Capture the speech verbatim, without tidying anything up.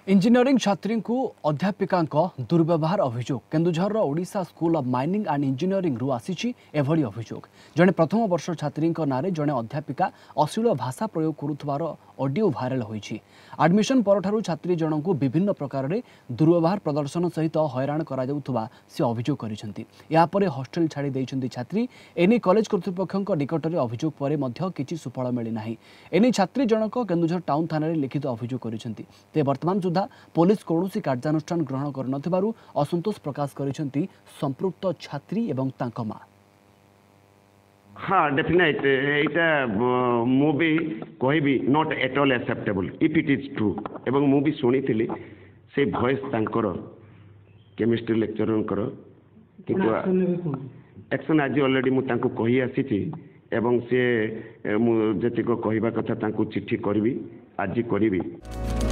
Engineering छात्री को अध्यापिका दुर्व्यवहार अभियोग Keonjhar Odisha school of mining and engineering रु आसी एभली अभियोग जड़े प्रथम वर्ष छात्री नारे जड़े अध्यापिका अश्लील भाषा प्रयोग करुवार ऑडियो वायरल होईछि। एडमिशन परठारु छात्री जन को विभिन्न प्रकार रे दुर्व्यवहार प्रदर्शन सहित हैरान करा जाउथुबा से अभियोग करिसेंति। या परे हॉस्टल छाड़ी दैछन्ति छात्री। एने कॉलेज कर्तृपक्षक निकट में अभियोग पर मध्य किछि सुफल मिली नाही। एने छात्री जनक केन्दुझर टाउन थाना रे लिखित अभियोग करिसेंति। ते वर्तमान सुधा पुलिस कौनसी कार्यानुष्ठान ग्रहण कर असंतोष प्रकाश करिसेंति संपृक्त छात्री एवं तांका मां। हाँ डेफिनेट एटा मु भी कहबी not at all acceptable if it is true एवं मु भी सुनी थिली से वॉइस तांकर केमिस्ट्री लेक्चरर कर किंतु एक्शन आज ऑलरेडी मु तांको कहि आसीची एवं से मु जतिको कहबा कथा तांको चिट्ठी करबी आज करबी।